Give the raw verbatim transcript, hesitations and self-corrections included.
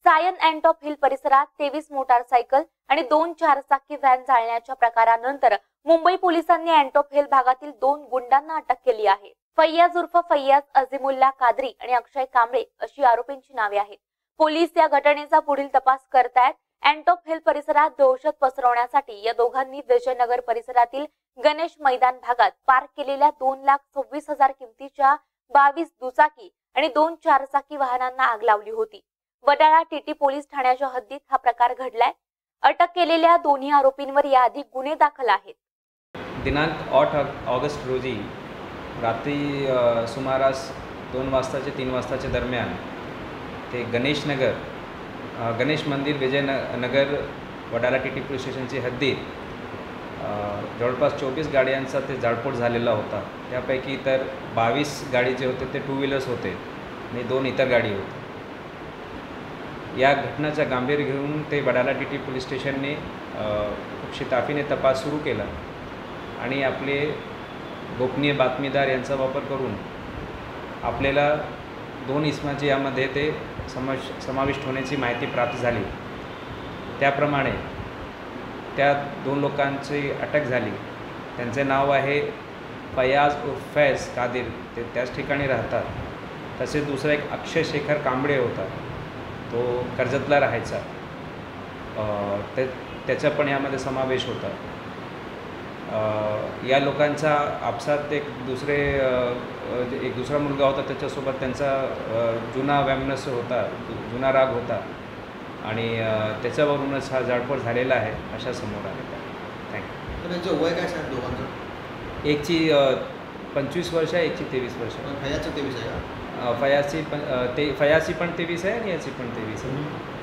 Sion and top hill परिसरात तेवीस motorcycle आणि दोन चारचाकी व्हॅन जाळण्याच्या प्रकारानंतर मुंबई पोलिसांनी अँटॉप हिल भागातील दोन गुंडांना अटक केली आहे। फैयाज उर्फ फैयाज अझीमुल्ला कादरी आणि अक्षय कांबळे अशी आरोपींची नावे आहेत। पोलीस या घटनेचा पुढील तपास करतायत। अँटॉप हिल परिसरात दहशत पसरवण्यासाठी या दोघांनी विजयनगर परिसरातील गणेश मैदान भागात पार्क केलेल्या दोन लाख सव्वीस हजार किमतीच्या बावीस दुचाकी आणि दोन चारचाकी वाहनांना आग लावली होती। वडाळा टीटी पोलीस ठाण्याच्या हद्दीत हा प्रकार घडलाय। अटक केलेल्या दोन्ही आरोपींवर याआधी गुन्हे दाखल आहेत। दिनांक आठ ऑगस्ट रोजी रात्री सुमारास दोन वाजताचे तीन वाजताच्या दरम्यान ते गणेश नगर गणेश मंदिर विजयनगर वडाळा टीटी पोलीस स्टेशनची हद्दीत जवळपास चोवीस गाड्यांचा ते जाळपोळ झालेला होता। त्यापैकी तर बावीस गाडी जे होते ते टू व्हीलर्स होते आणि दोन इतर गाडी होते। या घटनेचा गांभीर्य घेऊन ते वडाळा टीटी पोलीस स्टेशनने खूप शिताफीने तपास सुरू केला आणि आपले गोपनीय बातमीदार यांचा वापर करून आपल्याला दोन इसमाची यामध्ये ते समाश समाविष्ट होण्याची माहिती प्राप्त झाली। त्याप्रमाणे त्या दोन लोकांची अटक झाली। त्यांचे नाव आहे फैयाज उर्फ फैज कादिर, ते त्याच ठिकाणी राहतात। तसेच दुसरा एक अक्षय शेखर कांबळे होता, तो कर्जतला राहायचा, ते त्याचा पण यामध्ये समावेश होता। या लोकांचा आपसात एक दुसरे एक दुसरा मुलगा होता, त्याच्यासोबत त्यांचा जुना वैमनस्य होता, जुना राग होता आणि त्याच्यावरूनच हा जाळपोळ झालेला आहे अशा समोर आलेला आहे। थँक्यू। त्यांचं वय काय सांग दोघांचं? एकची पंचवीस वर्ष आहे, एकची तेवीस वर्ष आहे। फयाजचं तेवीस आहे का? फयाजची पण ते फयाजची पण तेवीस आहे आणि याची पण तेवीस आहे।